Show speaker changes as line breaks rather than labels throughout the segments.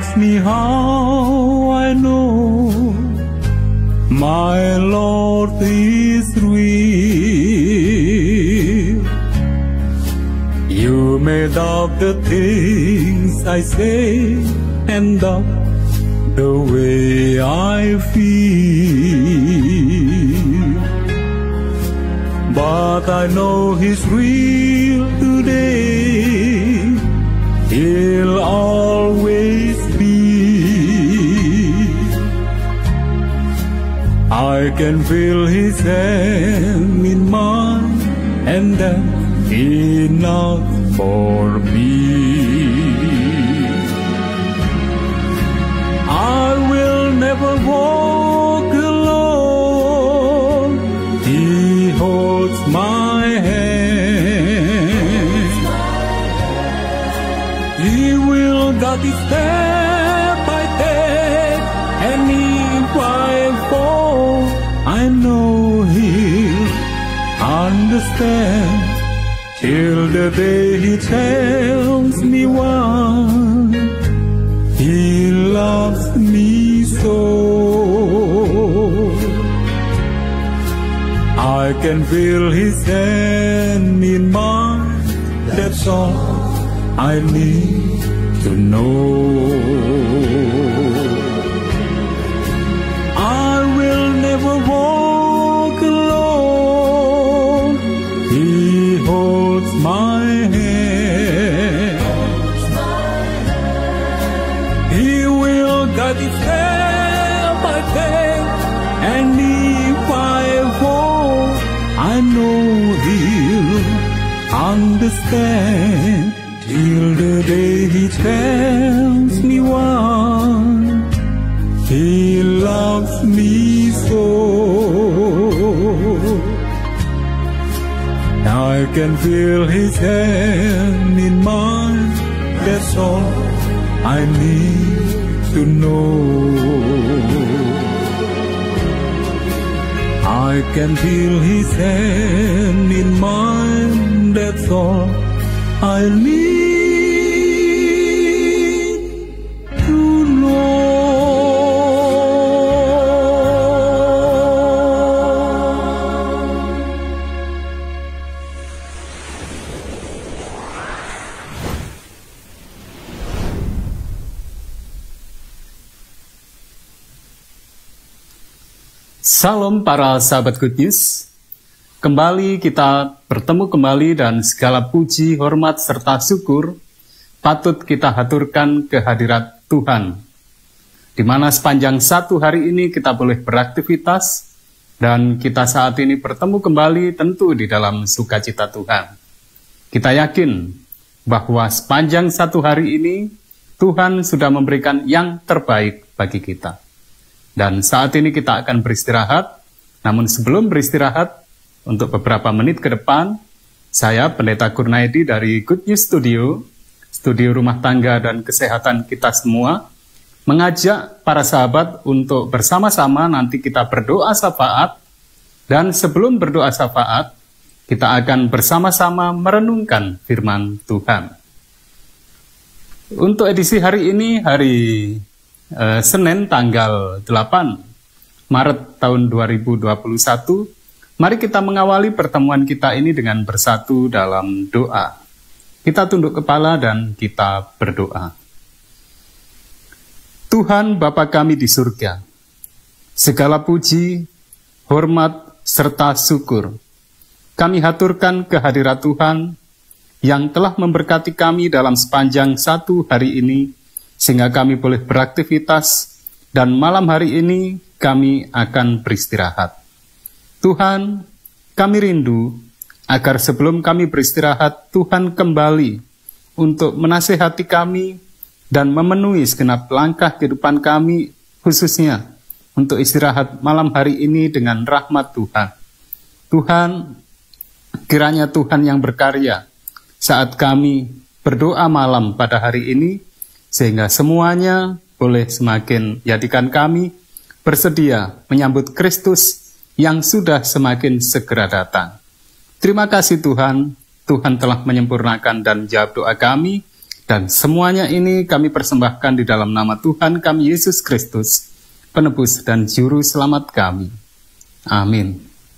ask me how I know my Lord is real. You may doubt the things I say and doubt the way I feel, but I know He's real today. He'll always be. I can feel His hand in mine, and that's enough for me. I will never walk alone. He holds my hand. He will guide me step by step, and if I fall, I know He'll understand. Till the day He tells me why He loves me so. I can feel His hand in mine. That's all I need to know. I will never walk alone. He holds my hand. He will guide me step by step, and if I fall, I know He'll understand. Till the day He tells me why He loves me so. I can feel His hand in mine. That's all I need to know. I can feel His hand in mine. That's all I need to know.
Salam para sahabat Good News. Kembali kita bertemu kembali dan segala puji, hormat, serta syukur patut kita haturkan kehadirat Tuhan. Di mana sepanjang satu hari ini kita boleh beraktivitas dan kita saat ini bertemu kembali tentu di dalam sukacita Tuhan. Kita yakin bahwa sepanjang satu hari ini Tuhan sudah memberikan yang terbaik bagi kita. Dan saat ini kita akan beristirahat, namun sebelum beristirahat, untuk beberapa menit ke depan, saya Pendeta Kurnaidi dari Good News Studio rumah tangga dan kesehatan kita semua, mengajak para sahabat untuk bersama-sama nanti kita berdoa syafaat, dan sebelum berdoa syafaat, kita akan bersama-sama merenungkan firman Tuhan. Untuk edisi hari ini, hari Senin tanggal 8 Maret tahun 2021, mari kita mengawali pertemuan kita ini dengan bersatu dalam doa. Kita tunduk kepala dan kita berdoa. Tuhan Bapa kami di surga, segala puji, hormat, serta syukur kami haturkan kehadirat Tuhan yang telah memberkati kami dalam sepanjang satu hari ini, sehingga kami boleh beraktivitas, dan malam hari ini kami akan beristirahat. Tuhan, kami rindu agar sebelum kami beristirahat, Tuhan kembali untuk menasihati kami dan memenuhi segenap langkah kehidupan kami, khususnya untuk istirahat malam hari ini dengan rahmat Tuhan. Tuhan, kiranya Tuhan yang berkarya saat kami berdoa malam pada hari ini, sehingga semuanya boleh semakin jadikan kami bersedia menyambut Kristus yang sudah semakin segera datang. Terima kasih Tuhan, Tuhan telah menyempurnakan dan jawab doa kami, Dan semuanya ini kami persembahkan di dalam nama Tuhan kami Yesus Kristus, penebus dan juru selamat kami. Amin.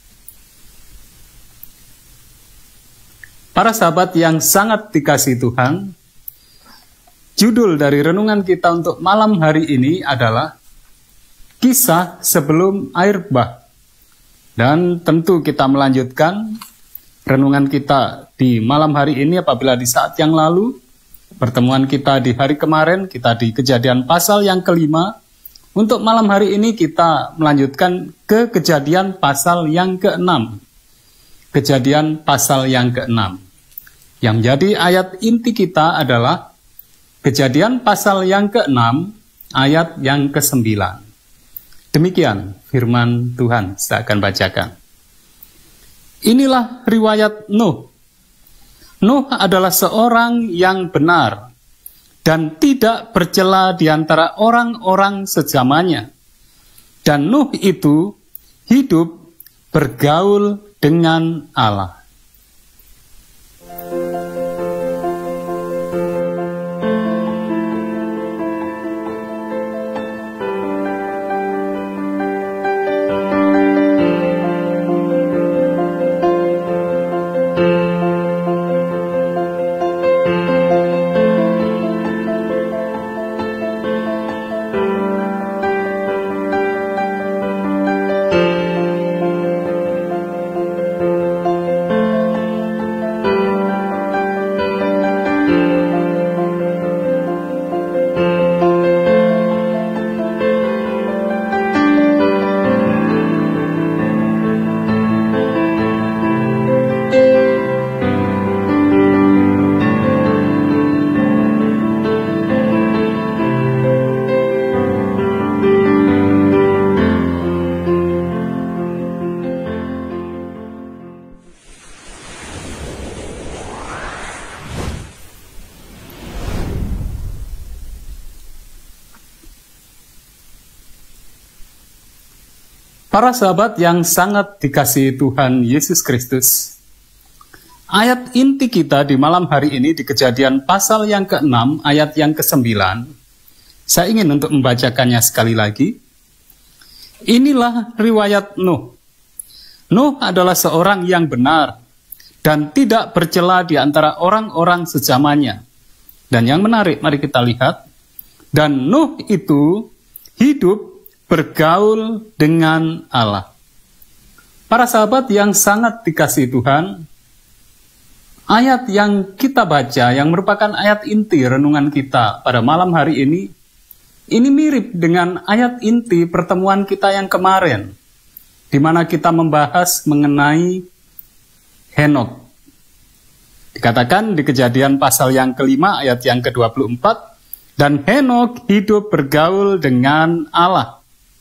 Para sahabat yang sangat dikasihi Tuhan, judul dari renungan kita untuk malam hari ini adalah Kisah Sebelum Air Bah. Dan tentu kita melanjutkan renungan kita di malam hari ini apabila di saat yang lalu, pertemuan kita di hari kemarin, kita di Kejadian pasal yang kelima. Untuk malam hari ini kita melanjutkan ke Kejadian pasal yang ke-6. Kejadian pasal yang ke-6. Yang menjadi ayat inti kita adalah Kejadian pasal yang ke-6, ayat yang ke-9. Demikian firman Tuhan, saya akan bacakan. Inilah riwayat Nuh. Nuh adalah seorang yang benar dan tidak bercela di antara orang-orang sezamannya. Dan Nuh itu hidup bergaul dengan Allah. Para sahabat yang sangat dikasihi Tuhan Yesus Kristus, ayat inti kita di malam hari ini di Kejadian pasal yang ke-6, ayat yang ke-9, saya ingin untuk membacakannya sekali lagi. Inilah riwayat Nuh. Nuh adalah seorang yang benar dan tidak bercela di antara orang-orang sezamannya. Dan yang menarik, mari kita lihat. Dan Nuh itu hidup bergaul dengan Allah. Para sahabat yang sangat dikasihi Tuhan, ayat yang kita baca, yang merupakan ayat inti renungan kita pada malam hari ini mirip dengan ayat inti pertemuan kita yang kemarin, di mana kita membahas mengenai Henokh. Dikatakan di Kejadian pasal yang kelima, ayat yang ke-24, dan Henokh hidup bergaul dengan Allah.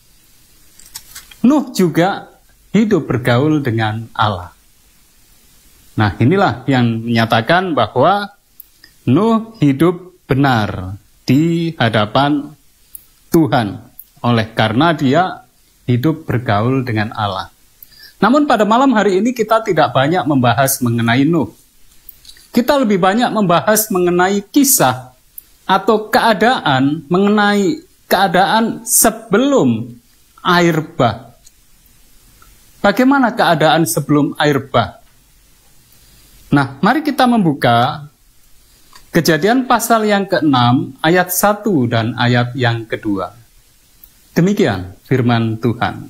Nuh juga hidup bergaul dengan Allah. Nah, inilah yang menyatakan bahwa Nuh hidup benar di hadapan Tuhan, oleh karena dia hidup bergaul dengan Allah. Namun pada malam hari ini kita tidak banyak membahas mengenai Nuh. Kita lebih banyak membahas mengenai kisah atau keadaan, mengenai keadaan sebelum air bah. Bagaimana keadaan sebelum air bah? Nah, mari kita membuka Kejadian pasal yang ke-6, ayat 1 dan ayat yang kedua. Demikian firman Tuhan.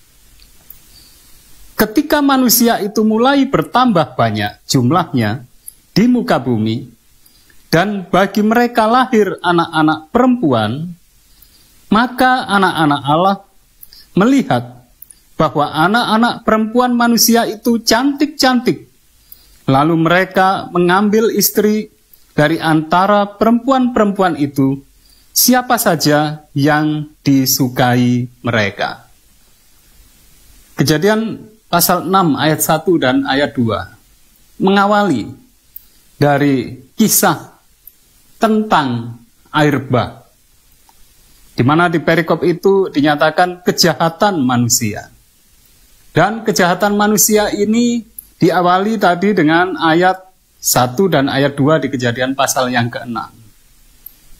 Ketika manusia itu mulai bertambah banyak jumlahnya di muka bumi, dan bagi mereka lahir anak-anak perempuan, maka anak-anak Allah melihat bahwa anak-anak perempuan manusia itu cantik-cantik. Lalu mereka mengambil istri dari antara perempuan-perempuan itu, siapa saja yang disukai mereka. Kejadian pasal 6 ayat 1 dan ayat 2 mengawali dari kisah tentang air bah, di mana di perikop itu dinyatakan kejahatan manusia. Dan kejahatan manusia ini diawali tadi dengan ayat 1 dan ayat 2 di Kejadian pasal yang ke-6.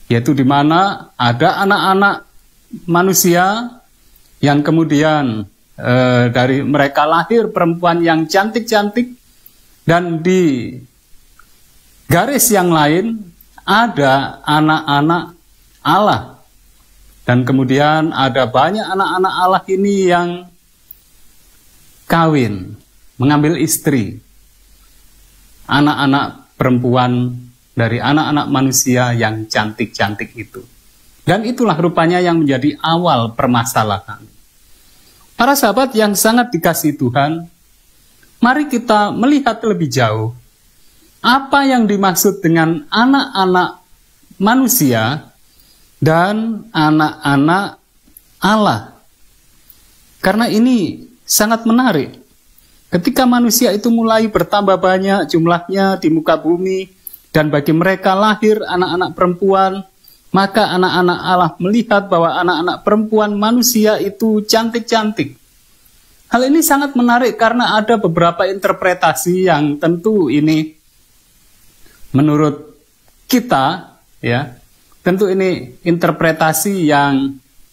yaitu di mana ada anak-anak manusia yang kemudian dari mereka lahir perempuan yang cantik-cantik, dan di garis yang lain ada anak-anak Allah. Dan kemudian ada banyak anak-anak Allah ini yang kawin, mengambil istri, anak-anak perempuan dari anak-anak manusia yang cantik-cantik itu. Dan itulah rupanya yang menjadi awal permasalahan. Para sahabat yang sangat dikasihi Tuhan, mari kita melihat lebih jauh apa yang dimaksud dengan anak-anak manusia dan anak-anak Allah. Karena ini sangat menarik. Ketika manusia itu mulai bertambah banyak jumlahnya di muka bumi, dan bagi mereka lahir anak-anak perempuan, maka anak-anak Allah melihat bahwa anak-anak perempuan manusia itu cantik-cantik. Hal ini sangat menarik karena ada beberapa interpretasi yang tentu ini menurut kita, ya, tentu ini interpretasi yang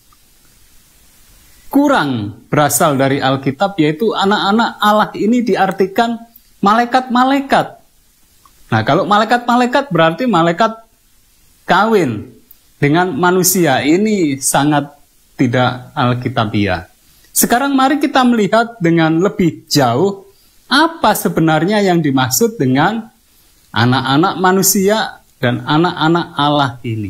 kurang berasal dari Alkitab, yaitu anak-anak Allah ini diartikan malaikat-malaikat. Nah, kalau malaikat-malaikat berarti malaikat kawin dengan manusia. Ini sangat tidak alkitabiah. Sekarang mari kita melihat dengan lebih jauh apa sebenarnya yang dimaksud dengan anak-anak manusia dan anak-anak Allah ini.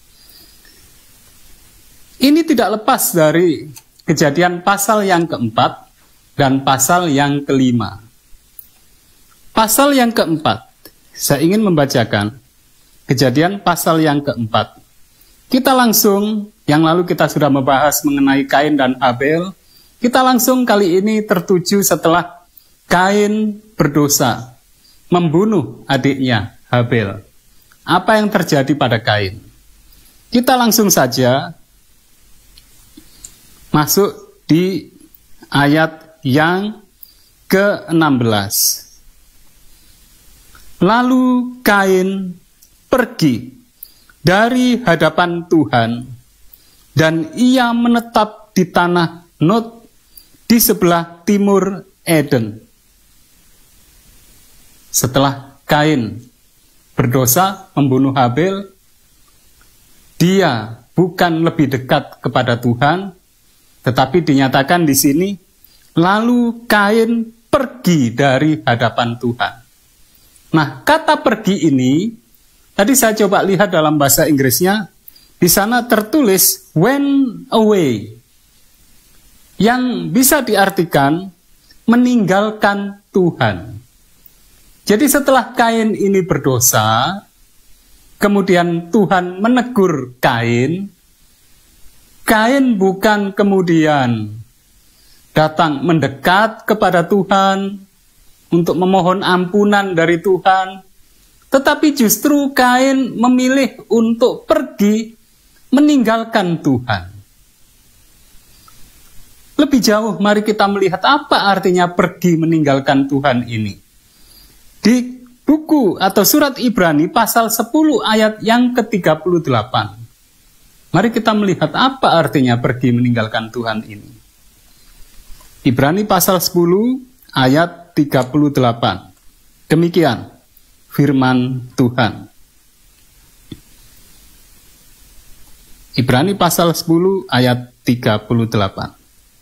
Ini tidak lepas dari Kejadian pasal yang keempat dan pasal yang kelima. Pasal yang keempat, saya ingin membacakan Kejadian pasal yang keempat. Kita langsung, yang lalu kita sudah membahas mengenai Kain dan Habel. Kita langsung kali ini tertuju setelah Kain berdosa, membunuh adiknya Habel. Apa yang terjadi pada Kain? Kita langsung saja masuk di ayat yang ke-16. Lalu Kain pergi dari hadapan Tuhan, dan ia menetap di tanah Nod di sebelah timur Eden. Setelah Kain berdosa membunuh Habel, dia bukan lebih dekat kepada Tuhan, tetapi dinyatakan di sini, lalu Kain pergi dari hadapan Tuhan. Nah, kata pergi ini, tadi saya coba lihat dalam bahasa Inggrisnya, di sana tertulis went away, yang bisa diartikan meninggalkan Tuhan. Jadi setelah Kain ini berdosa, kemudian Tuhan menegur Kain, Kain bukan kemudian datang mendekat kepada Tuhan untuk memohon ampunan dari Tuhan, tetapi justru Kain memilih untuk pergi meninggalkan Tuhan. Lebih jauh, mari kita melihat apa artinya pergi meninggalkan Tuhan ini. Di buku atau surat Ibrani pasal 10 ayat yang ke-38. Mari kita melihat apa artinya pergi meninggalkan Tuhan ini. Ibrani pasal 10 ayat 38. Demikian firman Tuhan. Ibrani pasal 10 ayat 38.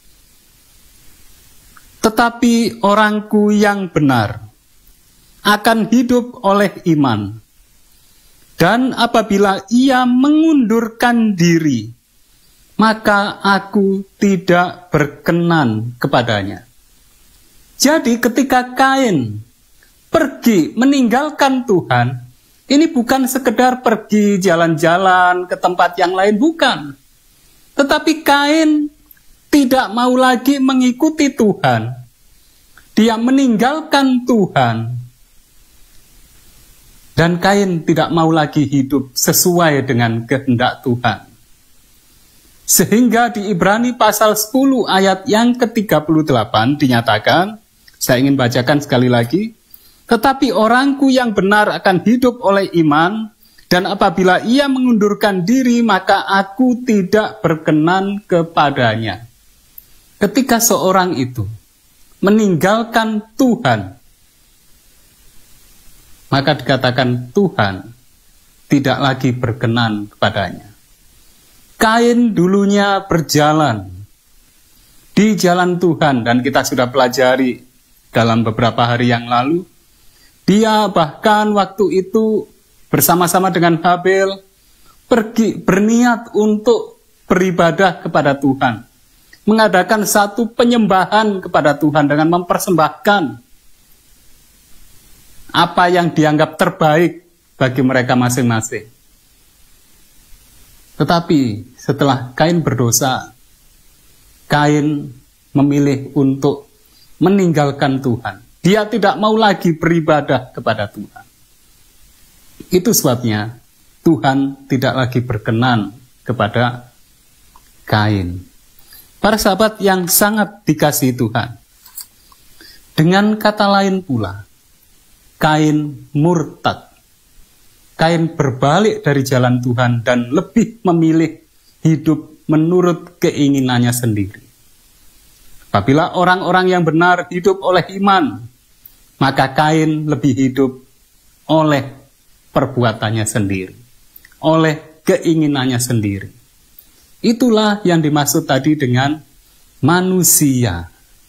Tetapi orangku yang benar akan hidup oleh iman, dan apabila ia mengundurkan diri, maka aku tidak berkenan kepadanya. Jadi ketika Kain pergi meninggalkan Tuhan, ini bukan sekedar pergi jalan-jalan ke tempat yang lain, bukan. Tetapi Kain tidak mau lagi mengikuti Tuhan. Dia meninggalkan Tuhan. Dan Kain tidak mau lagi hidup sesuai dengan kehendak Tuhan. Sehingga di Ibrani pasal 10 ayat yang ke-38 dinyatakan, saya ingin bacakan sekali lagi, tetapi orangku yang benar akan hidup oleh iman, Dan apabila ia mengundurkan diri, maka aku tidak berkenan kepadanya. Ketika seorang itu meninggalkan Tuhan, maka dikatakan Tuhan tidak lagi berkenan kepadanya. Kain dulunya berjalan di jalan Tuhan, dan kita sudah pelajari dalam beberapa hari yang lalu. Dia bahkan waktu itu bersama-sama dengan Habel pergi berniat untuk beribadah kepada Tuhan, mengadakan satu penyembahan kepada Tuhan dengan mempersembahkan apa yang dianggap terbaik bagi mereka masing-masing. Tetapi setelah Kain berdosa, Kain memilih untuk meninggalkan Tuhan. Dia tidak mau lagi beribadah kepada Tuhan. Itu sebabnya Tuhan tidak lagi berkenan kepada Kain. Para sahabat yang sangat dikasihi Tuhan, dengan kata lain pula, Kain murtad. Kain berbalik dari jalan Tuhan dan lebih memilih hidup menurut keinginannya sendiri. Apabila orang-orang yang benar hidup oleh iman, maka Kain lebih hidup oleh perbuatannya sendiri, oleh keinginannya sendiri. Itulah yang dimaksud tadi dengan manusia.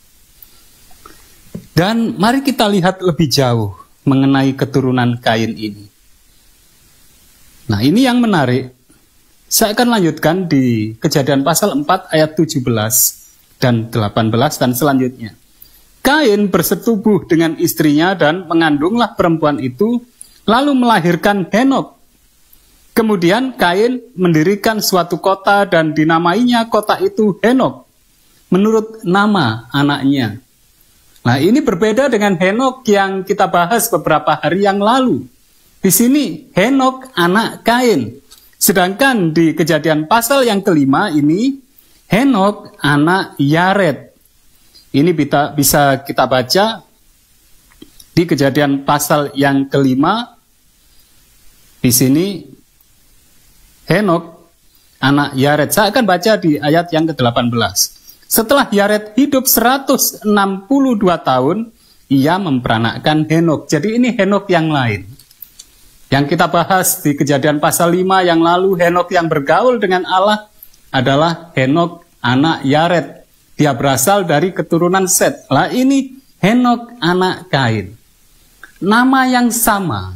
Dan mari kita lihat lebih jauh mengenai keturunan Kain ini. Nah, ini yang menarik. Saya akan lanjutkan di Kejadian pasal 4 ayat 17 dan 18 dan selanjutnya. Kain bersetubuh dengan istrinya dan mengandunglah perempuan itu, lalu melahirkan Henok. Kemudian Kain mendirikan suatu kota dan dinamainya kota itu Henok, menurut nama anaknya. Nah, ini berbeda dengan Henok yang kita bahas beberapa hari yang lalu. Di sini Henok anak Kain. Sedangkan di Kejadian pasal yang kelima ini Henok anak Yared. Ini bisa kita baca di Kejadian pasal yang kelima. Di sini Henok anak Yared. Saya akan baca di ayat yang ke-18. Setelah Yared hidup 162 tahun, ia memperanakkan Henok. Jadi ini Henok yang lain. Yang kita bahas di Kejadian pasal 5 yang lalu, Henok yang bergaul dengan Allah adalah Henok anak Yared. Dia berasal dari keturunan Set. Lah ini Henok anak Kain. Nama yang sama,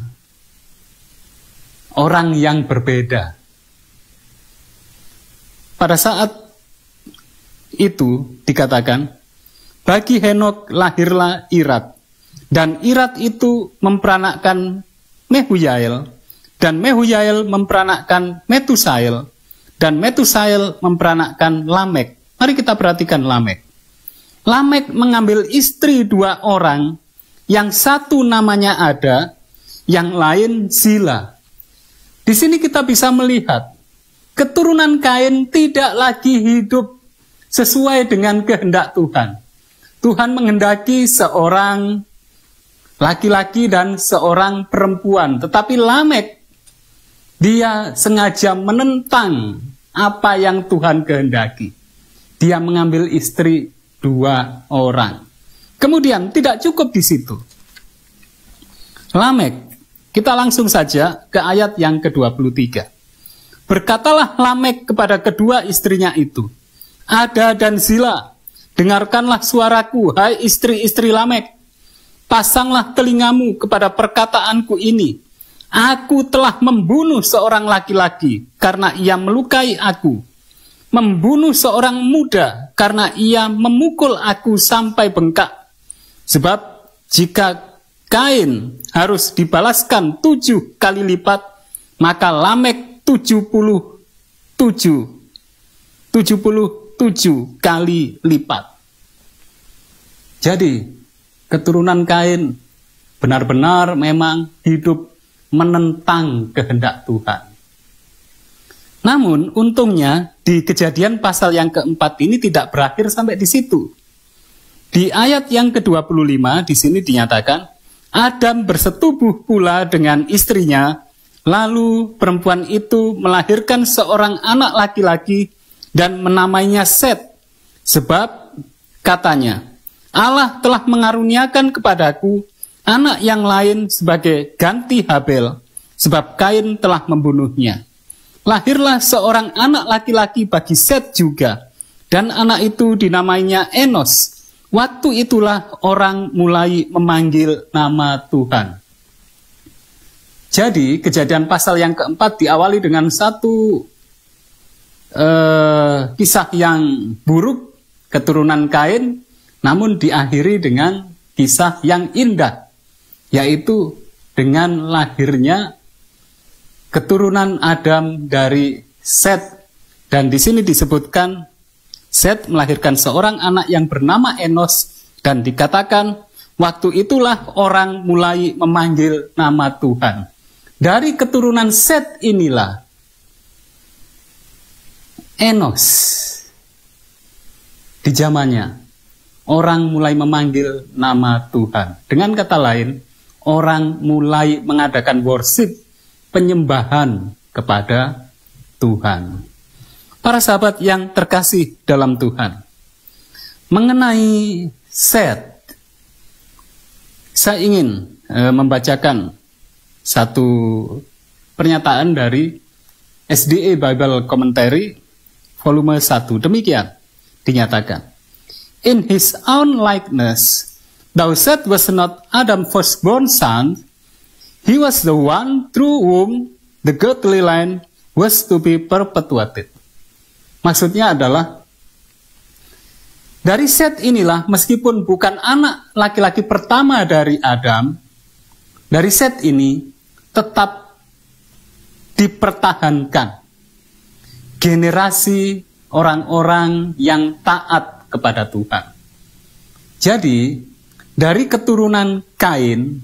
orang yang berbeda. Pada saat itu dikatakan, bagi Henok lahirlah Irad. Dan Irad itu memperanakkan Mehujael, dan Mehujael memperanakkan Metusael, dan Metusael memperanakkan Lamek. Mari kita perhatikan Lamek. Lamek mengambil istri 2 orang, yang satu namanya Ada, yang lain Zila. Di sini kita bisa melihat, keturunan Kain tidak lagi hidup sesuai dengan kehendak Tuhan. Tuhan menghendaki seorang laki-laki dan seorang perempuan. Tetapi Lamek, dia sengaja menentang apa yang Tuhan kehendaki. Dia mengambil istri 2 orang. Kemudian tidak cukup di situ. Lamek, kita langsung saja ke ayat yang ke-23. Berkatalah Lamek kepada kedua istrinya itu, Ada dan Zila, dengarkanlah suaraku, hai istri-istri Lamek. Pasanglah telingamu kepada perkataanku ini. Aku telah membunuh seorang laki-laki karena ia melukai aku. Membunuh seorang muda karena ia memukul aku sampai bengkak. Sebab jika Kain harus dibalaskan 7 kali lipat, maka Lamek 77 kali lipat. Jadi keturunan Kain benar-benar memang hidup menentang kehendak Tuhan. Namun untungnya di Kejadian pasal yang keempat ini tidak berakhir sampai di situ. Di ayat yang ke-25 di sini dinyatakan, Adam bersetubuh pula dengan istrinya, Lalu perempuan itu melahirkan seorang anak laki-laki dan menamainya Set, sebab katanya, Allah telah mengaruniakan kepadaku anak yang lain sebagai ganti Habel, sebab Kain telah membunuhnya. Lahirlah seorang anak laki-laki bagi Set juga, dan anak itu dinamainya Enos. Waktu itulah orang mulai memanggil nama Tuhan. Jadi kejadian pasal yang keempat diawali dengan satu kisah yang buruk, keturunan Kain, namun diakhiri dengan kisah yang indah, yaitu dengan lahirnya keturunan Adam dari Set. Dan di sini disebutkan Set melahirkan seorang anak yang bernama Enos, dan dikatakan waktu itulah orang mulai memanggil nama Tuhan. Dari keturunan Set inilah Enos, di zamannya orang mulai memanggil nama Tuhan. Dengan kata lain, orang mulai mengadakan worship, penyembahan kepada Tuhan. Para sahabat yang terkasih dalam Tuhan, mengenai Set, saya ingin membacakan satu pernyataan dari SDA Bible Commentary volume 1. Demikian dinyatakan, in his own likeness, thou Set was not Adam's firstborn son, he was the one through whom the godly line was to be perpetuated. Maksudnya adalah, dari Set inilah, meskipun bukan anak laki-laki pertama dari Adam, dari Set ini tetap dipertahankan generasi orang-orang yang taat kepada Tuhan. Jadi, dari keturunan Kain,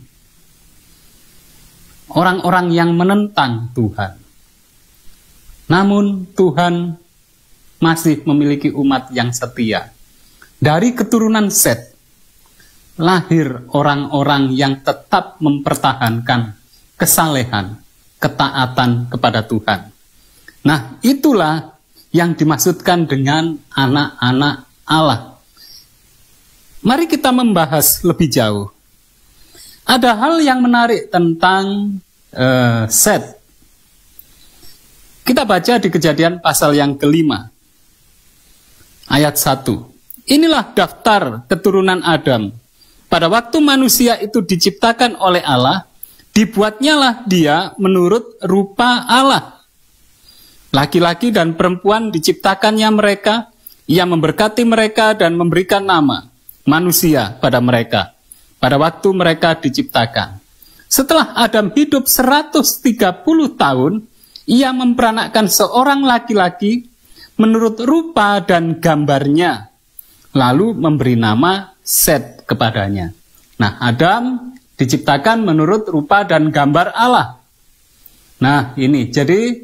orang-orang yang menentang Tuhan. Namun Tuhan masih memiliki umat yang setia. Dari keturunan Set, lahir orang-orang yang tetap mempertahankan kesalehan, ketaatan kepada Tuhan. Nah, itulah yang dimaksudkan dengan anak-anak Allah. Mari kita membahas lebih jauh. Ada hal yang menarik tentang Set. Kita baca di Kejadian pasal yang ke-5, ayat 1. Inilah daftar keturunan Adam. Pada waktu manusia itu diciptakan oleh Allah, dibuatnyalah dia menurut rupa Allah. Laki-laki dan perempuan diciptakannya mereka, ia memberkati mereka dan memberikan nama manusia pada mereka pada waktu mereka diciptakan. Setelah Adam hidup 130 tahun, ia memperanakkan seorang laki-laki menurut rupa dan gambarnya, lalu memberi nama Set kepadanya. Nah, Adam diciptakan menurut rupa dan gambar Allah. Nah, ini jadi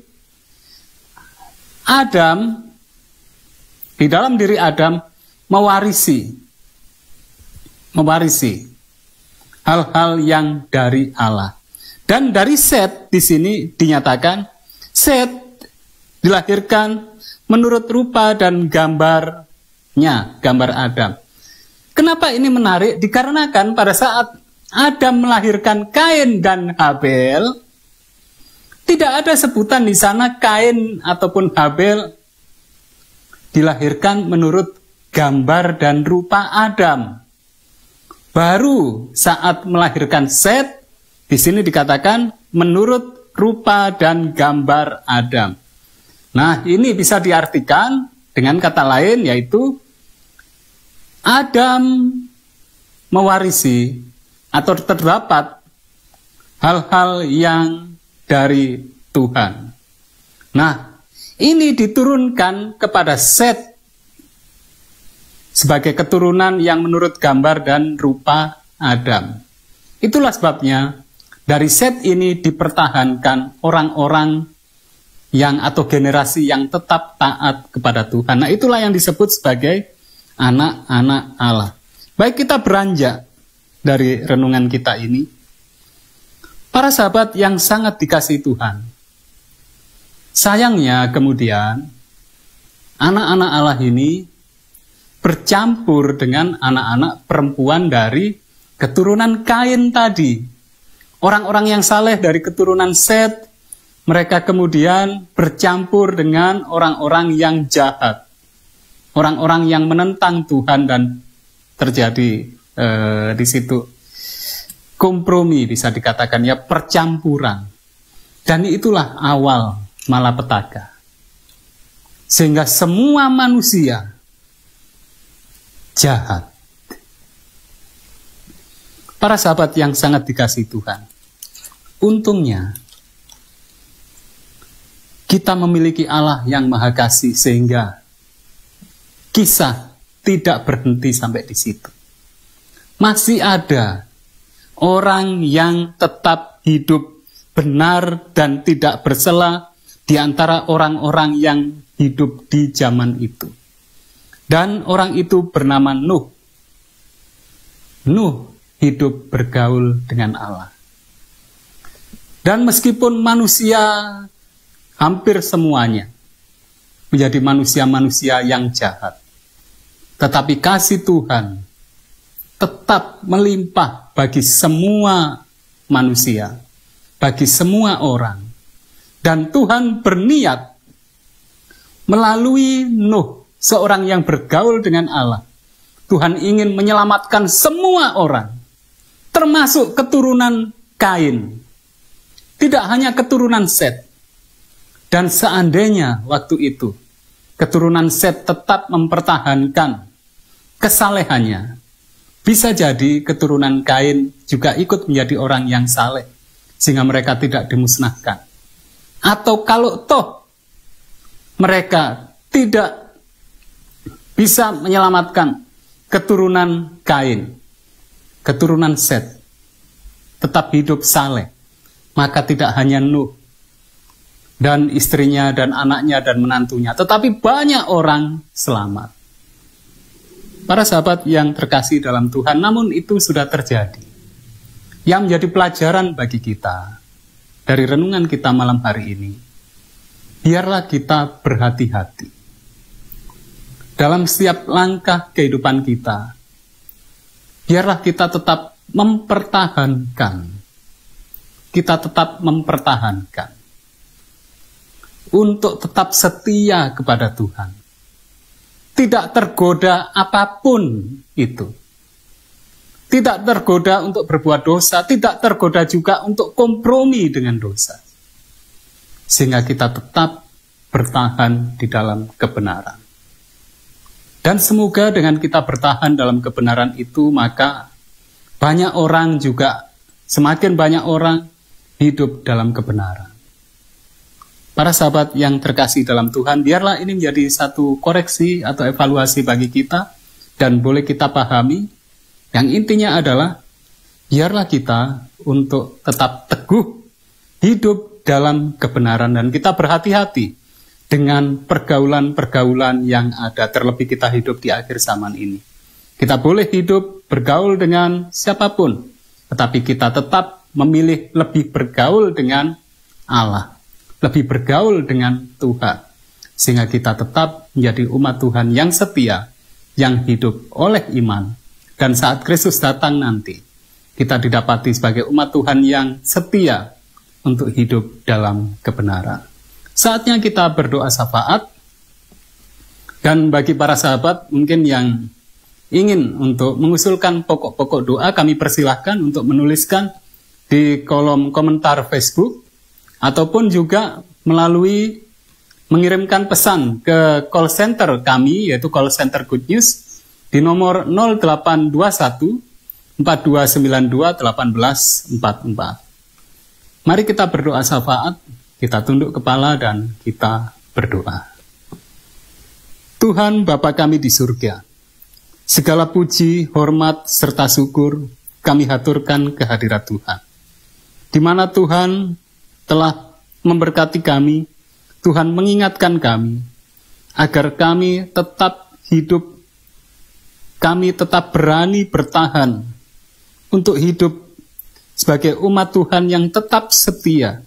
Adam, di dalam diri Adam mewarisi hal-hal yang dari Allah. Dan dari Set di sini dinyatakan Set dilahirkan menurut rupa dan gambarnya, gambar Adam. Kenapa ini menarik? Dikarenakan pada saat Adam melahirkan Kain dan Habel, tidak ada sebutan di sana Kain ataupun Habel dilahirkan menurut gambar dan rupa Adam. Baru saat melahirkan Set, di sini dikatakan menurut rupa dan gambar Adam. Nah, ini bisa diartikan dengan kata lain, yaitu Adam mewarisi atau terdapat hal-hal yang dari Tuhan. Nah, ini diturunkan kepada Set sebagai keturunan yang menurut gambar dan rupa Adam. Itulah sebabnya dari Set ini dipertahankan orang-orang yang atau generasi yang tetap taat kepada Tuhan. Nah, itulah yang disebut sebagai anak-anak Allah. Baik, kita beranjak dari renungan kita ini. Para sahabat yang sangat dikasihi Tuhan, sayangnya kemudian anak-anak Allah ini bercampur dengan anak-anak perempuan dari keturunan Kain tadi. Orang-orang yang saleh dari keturunan Set, mereka kemudian bercampur dengan orang-orang yang jahat. Orang-orang yang menentang Tuhan, dan terjadi di situ kompromi, bisa dikatakan ya, percampuran. Dan itulah awal malapetaka. Sehingga semua manusia jahat. Para sahabat yang sangat dikasihi Tuhan, untungnya kita memiliki Allah yang Maha Kasih sehingga kisah tidak berhenti sampai di situ. Masih ada orang yang tetap hidup benar dan tidak bersela di antara orang-orang yang hidup di zaman itu. Dan orang itu bernama Nuh. Nuh hidup bergaul dengan Allah. Dan meskipun manusia hampir semuanya menjadi manusia-manusia yang jahat, tetapi kasih Tuhan tetap melimpah bagi semua manusia, bagi semua orang. Dan Tuhan berniat melalui Nuh, seorang yang bergaul dengan Allah, Tuhan ingin menyelamatkan semua orang, termasuk keturunan Kain. Tidak hanya keturunan Set. Dan seandainya waktu itu keturunan Set tetap mempertahankan kesalehannya, bisa jadi keturunan Kain juga ikut menjadi orang yang saleh, sehingga mereka tidak dimusnahkan. Atau kalau toh mereka tidak bisa menyelamatkan keturunan Kain, keturunan Set tetap hidup saleh, maka tidak hanya Nuh dan istrinya dan anaknya dan menantunya, tetapi banyak orang selamat. Para sahabat yang terkasih dalam Tuhan, namun itu sudah terjadi. Yang menjadi pelajaran bagi kita dari renungan kita malam hari ini, biarlah kita berhati-hati dalam setiap langkah kehidupan kita. Biarlah kita tetap mempertahankan. Kita tetap mempertahankan untuk tetap setia kepada Tuhan. Tidak tergoda apapun itu. Tidak tergoda untuk berbuat dosa, tidak tergoda juga untuk kompromi dengan dosa. Sehingga kita tetap bertahan di dalam kebenaran. Dan semoga dengan kita bertahan dalam kebenaran itu, maka banyak orang juga, semakin banyak orang hidup dalam kebenaran. Para sahabat yang terkasih dalam Tuhan, biarlah ini menjadi satu koreksi atau evaluasi bagi kita, dan boleh kita pahami. Yang intinya adalah, biarlah kita untuk tetap teguh hidup dalam kebenaran, dan kita berhati-hati dengan pergaulan-pergaulan yang ada, terlebih kita hidup di akhir zaman ini. Kita boleh hidup bergaul dengan siapapun, tetapi kita tetap memilih lebih bergaul dengan Allah, lebih bergaul dengan Tuhan, sehingga kita tetap menjadi umat Tuhan yang setia, yang hidup oleh iman. Dan saat Kristus datang nanti, kita didapati sebagai umat Tuhan yang setia untuk hidup dalam kebenaran. Saatnya kita berdoa syafaat. Dan bagi para sahabat mungkin yang ingin untuk mengusulkan pokok-pokok doa, kami persilahkan untuk menuliskan di kolom komentar Facebook, ataupun juga melalui mengirimkan pesan ke call center kami, yaitu call center Good News, di nomor 0821 4292 1844. Mari kita berdoa syafaat, kita tunduk kepala dan kita berdoa. Tuhan Bapa kami di surga, segala puji, hormat, serta syukur kami haturkan kehadirat Tuhan. Di mana Tuhan telah memberkati kami, Tuhan mengingatkan kami, agar kami tetap hidup, kami tetap berani bertahan untuk hidup sebagai umat Tuhan yang tetap setia.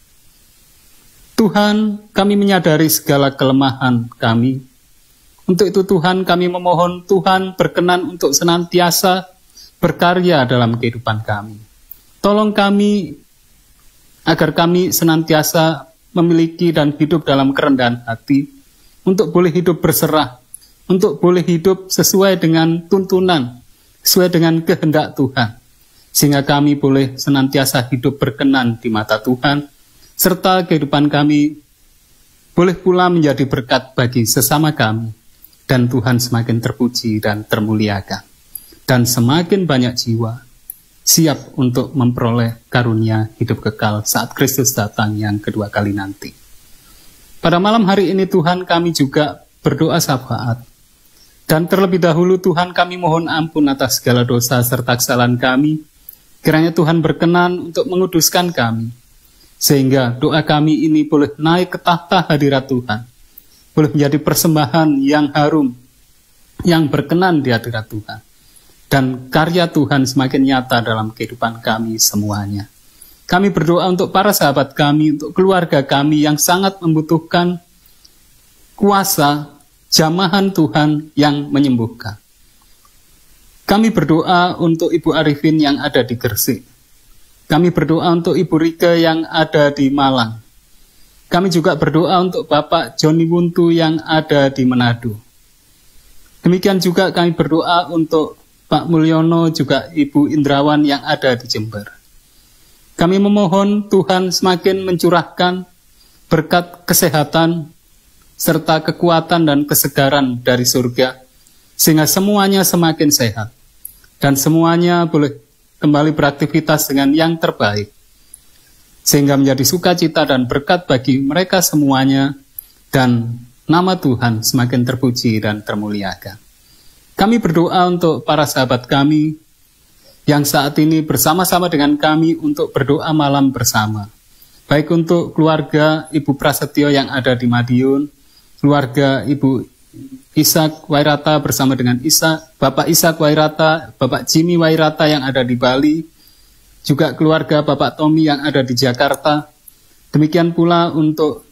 Tuhan, kami menyadari segala kelemahan kami. Untuk itu Tuhan, kami memohon Tuhan berkenan untuk senantiasa berkarya dalam kehidupan kami. Tolong kami agar kami senantiasa memiliki dan hidup dalam kerendahan hati, untuk boleh hidup berserah, untuk boleh hidup sesuai dengan tuntunan, sesuai dengan kehendak Tuhan, sehingga kami boleh senantiasa hidup berkenan di mata Tuhan, serta kehidupan kami boleh pula menjadi berkat bagi sesama kami, dan Tuhan semakin terpuji dan termuliakan, dan semakin banyak jiwa siap untuk memperoleh karunia hidup kekal saat Kristus datang yang kedua kali nanti. Pada malam hari ini Tuhan, kami juga berdoa syafaat, dan terlebih dahulu Tuhan, kami mohon ampun atas segala dosa serta kesalahan kami. Kiranya Tuhan berkenan untuk menguduskan kami, sehingga doa kami ini boleh naik ke tahta hadirat Tuhan, boleh menjadi persembahan yang harum, yang berkenan di hadirat Tuhan, dan karya Tuhan semakin nyata dalam kehidupan kami semuanya. Kami berdoa untuk para sahabat kami, untuk keluarga kami yang sangat membutuhkan kuasa jamahan Tuhan yang menyembuhkan. Kami berdoa untuk Ibu Arifin yang ada di Gresik. Kami berdoa untuk Ibu Rike yang ada di Malang. Kami juga berdoa untuk Bapak Joni Wuntu yang ada di Manado. Demikian juga kami berdoa untuk Pak Mulyono, juga Ibu Indrawan yang ada di Jember. Kami memohon Tuhan semakin mencurahkan berkat kesehatan, serta kekuatan dan kesegaran dari surga, sehingga semuanya semakin sehat, dan semuanya boleh kembali beraktivitas dengan yang terbaik, sehingga menjadi sukacita dan berkat bagi mereka semuanya, dan nama Tuhan semakin terpuji dan termuliakan. Kami berdoa untuk para sahabat kami yang saat ini bersama-sama dengan kami untuk berdoa malam bersama, baik untuk keluarga Ibu Prasetyo yang ada di Madiun, keluarga Ibu Ishak Wairata bersama dengan Bapak Ishak Wairata, Bapak Jimmy Wairata yang ada di Bali, juga keluarga Bapak Tommy yang ada di Jakarta. Demikian pula untuk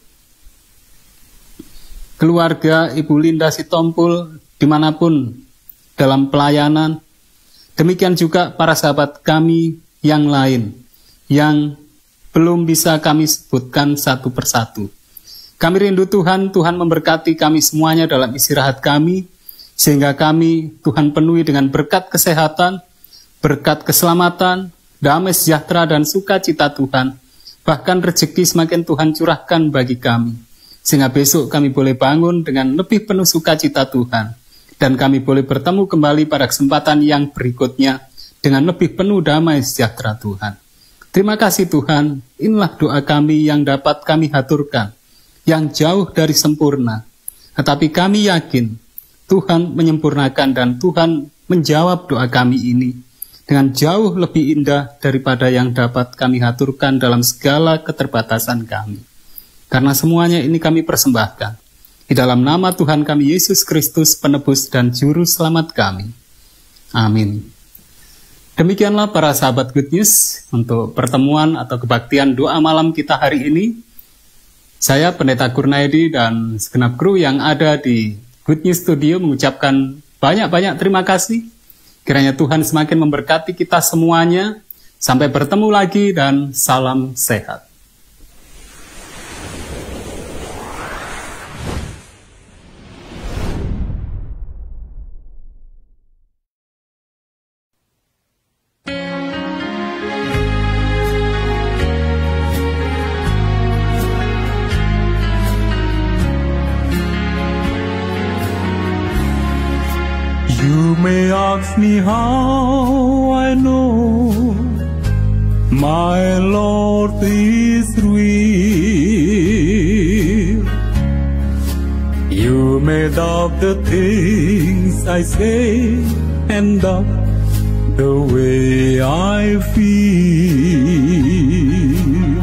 keluarga Ibu Linda Sitompul dimanapun dalam pelayanan. Demikian juga para sahabat kami yang lain yang belum bisa kami sebutkan satu persatu. Kami rindu Tuhan memberkati kami semuanya dalam istirahat kami, sehingga kami Tuhan penuhi dengan berkat kesehatan, berkat keselamatan, damai sejahtera dan sukacita Tuhan, bahkan rezeki semakin Tuhan curahkan bagi kami, sehingga besok kami boleh bangun dengan lebih penuh sukacita Tuhan, dan kami boleh bertemu kembali pada kesempatan yang berikutnya dengan lebih penuh damai sejahtera Tuhan. Terima kasih Tuhan, inilah doa kami yang dapat kami haturkan, yang jauh dari sempurna, tetapi kami yakin Tuhan menyempurnakan dan Tuhan menjawab doa kami ini dengan jauh lebih indah daripada yang dapat kami haturkan dalam segala keterbatasan kami. Karena semuanya ini kami persembahkan di dalam nama Tuhan kami Yesus Kristus, penebus dan juru selamat kami. Amin. Demikianlah para sahabat Good News untuk pertemuan atau kebaktian doa malam kita hari ini. Saya Pendeta Kurnaedi dan segenap kru yang ada di Good News Studio mengucapkan banyak-banyak terima kasih. Kiranya Tuhan semakin memberkati kita semuanya. Sampai bertemu lagi dan salam sehat.
You may ask me how I know my Lord is real. You may doubt the things I say and doubt the way I feel,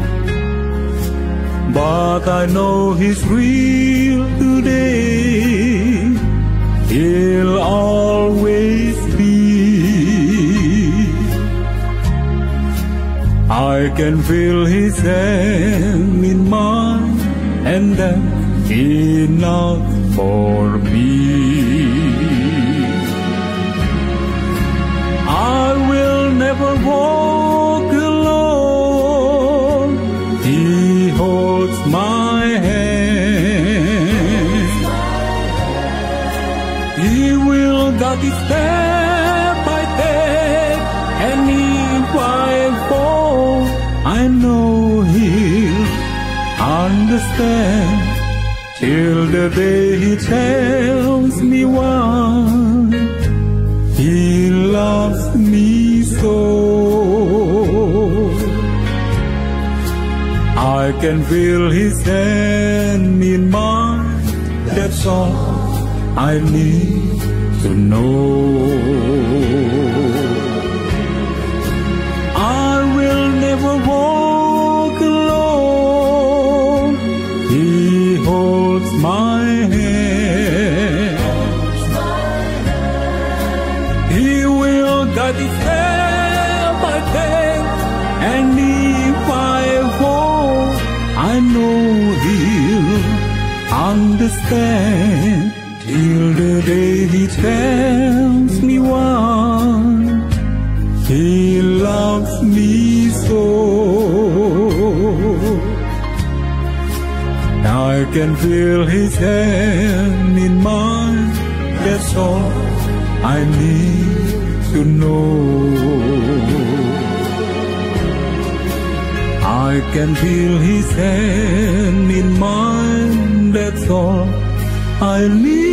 but I know He's real today. He'll always be. can feel his hand in mine, and that's enough for me. I will never walk alone. He holds my hand. He will guide me step by step, and if I fall, I know He'll understand, till the day He tells me why He loves me so. I can feel His hand in mine, that's all I need to know. I will never walk alone. He holds my hand. He will guide me step by step, and if I fall, I know He'll understand, till the day He tells me why He loves me so. I can feel His hand in mine, that's all I need to know. I can feel His hand in mine, that's all I need